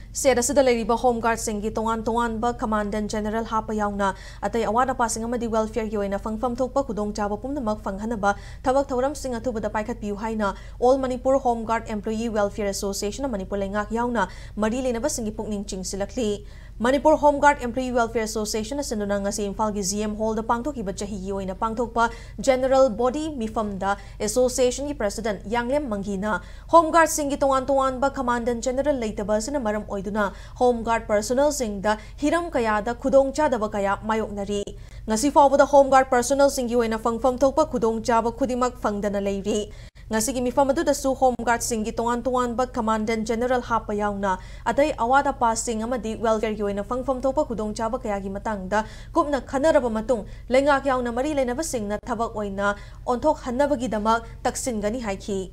State asida leiriba home guard singi tongan ba Commandant General hapa yauna atay awada passing amadi welfare gi oina fangfam thokpa khudong chaba pumnamak fanghanaba thabak thoram sing athubada paikhat piu haina All Manipur Home Guard Employee Welfare Association Manipur lengak yauna mari lenaba singi pukning chingsilakli Manipur Home Guard Employee Welfare Association asinduna ngasi Imphal gi GM Hall da pangthokiba chahi gi oina pangthokpa General Body Mifamda Association gi President Yanglem Mangina Home Guard singi tongan ba Commandant General leitaba sina maram oiduna Home Guard personnel singda hiram kaya da khudong chadaba kaya mayoknari ngasi fawbada Home Guard personnel singi oina fangfam thokpa khudong chaba khudimak fangdana leiri ngasi gi mifam adu da su Home Guard singi tongan ba Commandant General hapa yauna atai awada passing amadi welfare gi oina fangfam thokpa khudong chaba kaya gi matangda kupna khanaraba matung lengak yauna mari lenaba singna thabak oina onthok hannabagi damak taksin gani haiki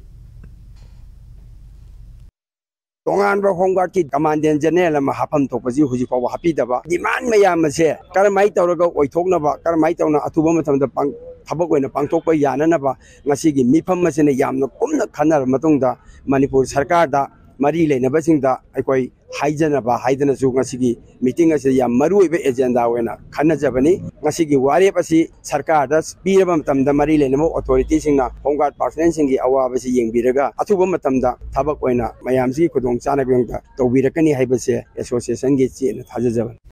Tongan Home Guard ki Commandant General ma hapam thokpaji huji pawa happy daba demand mayam se karmai tawraga oithoknaba karmai tawna atuba matamda pang thabak oina pangthokpa yananaba ngasi gi mifam masene yamna kumna khanar matungda Manipur sarkar da mari leinaba singda aikoi haijanaba haidana su ngasi gi meeting ase yam maru ibe agenda oina khanajabani ngasi gi warep asi sarkar da piraba matamda mari leinaba authority singna Home Guard personnel singi awaba si yengbiraga atuba matamda thabak oina mayam si khudong chana bengda tawbirakani haibase association gi chena thajajaban